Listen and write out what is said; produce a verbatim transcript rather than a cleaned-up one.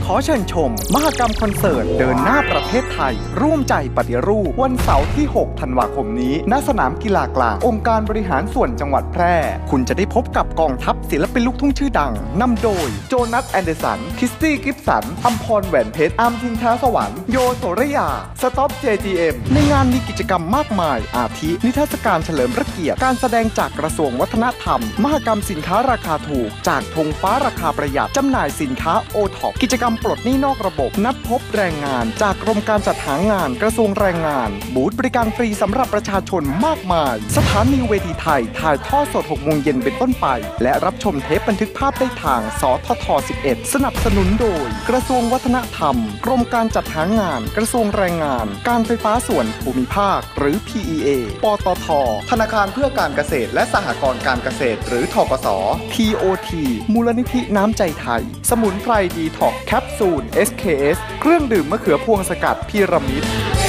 ขอเชิญชมมหกรรมคอนเสิร์ตเดินหน้าประเทศไทยร่วมใจปฏิรูปวันเสาร์ที่หกธันวาคมนี้ณสนามกีฬากลางองค์การบริหารส่วนจังหวัดแพร่คุณจะได้พบกับกองทัพศิลปินลูกทุ่งชื่อดังนำโดยโจนัสแอนเดอร์สันคริสตี้กิฟสันอัมพรแหวนเพชรอาร์มทิงช้าสวรรค์โยโสระยาสต็อป เจ จี เอ็ม ในงานมีกิจกรรมมากมายอาทินิทรรศการเฉลิมพระเกียรติการแสดงจากกระทรวงวัฒนธรรมมหกรรมสินค้าราคาถูกจากธงฟ้าราคาประหยัดจำหน่ายสินค้าโอท็อปกิจกรรมปลดหนี้นอกระบบนัดพบแรงงานจากกรมการจัดหางานกระทรวงแรงงานบูธบริการฟรีสำหรับประชาชนมากมายสถานีเวทีไทยถ่ายทอดสดหกโมงเย็นเป็นต้นไปและรับชมเทปบันทึกภาพได้ทางสททสิบเอ็ดสนับสนุนโดยกระทรวงวัฒนธรรมกรมการจัดหางานกระทรวงแรงงานการไฟฟ้าส่วนภูมิภาคหรือ พี อี เอ ปตท.ธนาคารเพื่อการเกษตรและสหกรณ์การเกษตรหรือธกส. ที โอ ที มูลนิธิน้ำใจไทยสมุนไพรดีท็อกแคปซูล เอส เค เอส เครื่องดื่มมะเขือพวงสกัดพีระมิด